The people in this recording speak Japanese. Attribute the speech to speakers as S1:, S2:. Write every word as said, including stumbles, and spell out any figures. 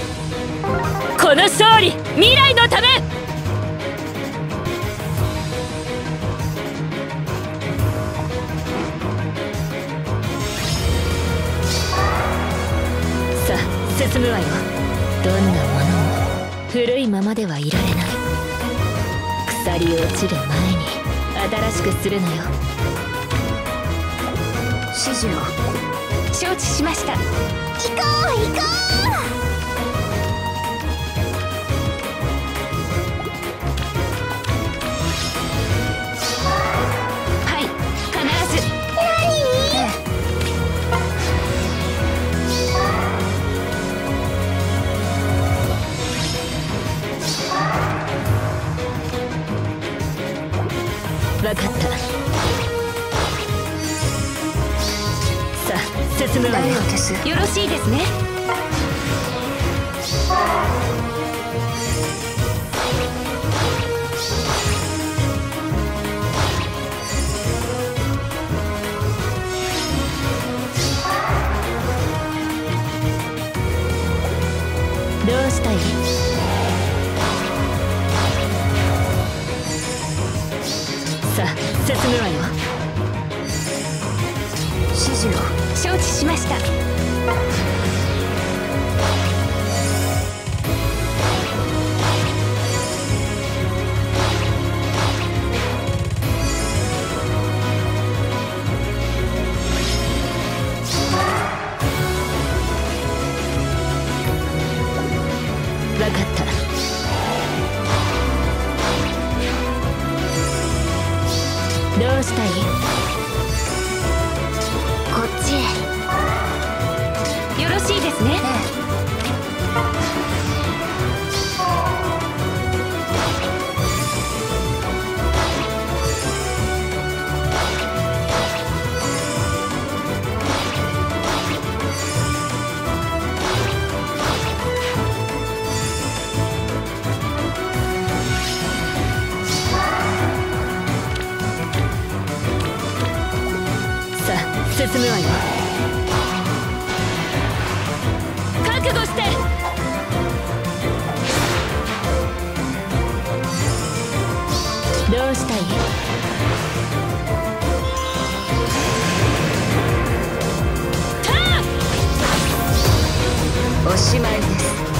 S1: この勝利、未来のため。さあ進むわよ。どんなものも古いままではいられない。腐り落ちる前に新しくするのよ。指示を承知しました。行こう行こう。分かった。さあ進むわよ。よろしいですね。どうしたい？さあ進むわよ。指示を承知しました。分かった。どうしたい？こっちへ。よろしいですね。ええ。進むわよ。覚悟して。どうしたい？はあ！おしまいです。